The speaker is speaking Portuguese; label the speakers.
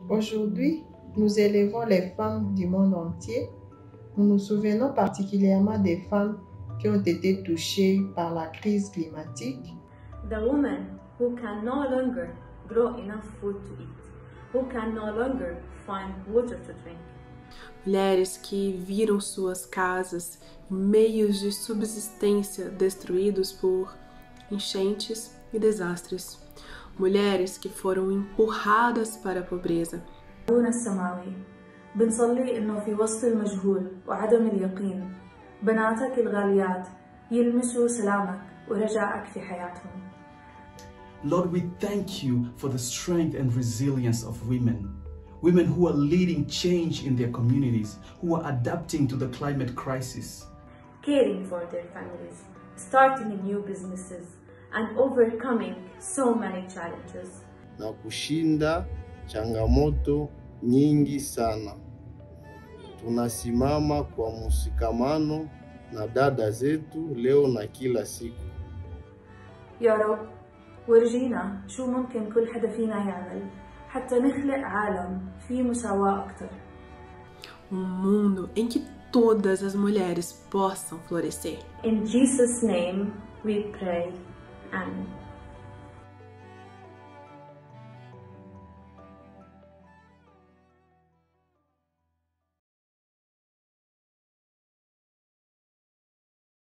Speaker 1: Aujourd'hui, nous élevons les femmes du monde entier. Nous nous souvenons particulièrement des femmes qui ont été touchées par la crise climatique.
Speaker 2: The women who can no longer grow enough food to eat, who can no longer find water to drink.
Speaker 3: Mulheres que viram suas casas e meios de subsistência destruídos por enchentes e desastres. Mulheres que foram empurradas para a pobreza.
Speaker 2: أبونا السماوي بنصلي إنه في وسط المجهول وعدم اليقين بناتك الغاليات يلمسوا سلامك ورجائك في حياتهم.
Speaker 4: Lord, we thank you for the strength and resilience of women. Women who are leading change in their communities, who are adapting to the climate crisis.
Speaker 2: Caring for their families, starting new businesses, and overcoming so many challenges.
Speaker 5: Na kushinda changamoto nyingi sana. Tunasimama kwa mshikamano na dada zetu leo na kila siku.
Speaker 2: يا رب ورجينا شو ممكن كل حدا فينا يعمل حتى نخلق عالم فيه مساواة أكتر.
Speaker 3: Mundo em que todas as mulheres possam florescer.
Speaker 2: In Jesus' name we pray. Amen.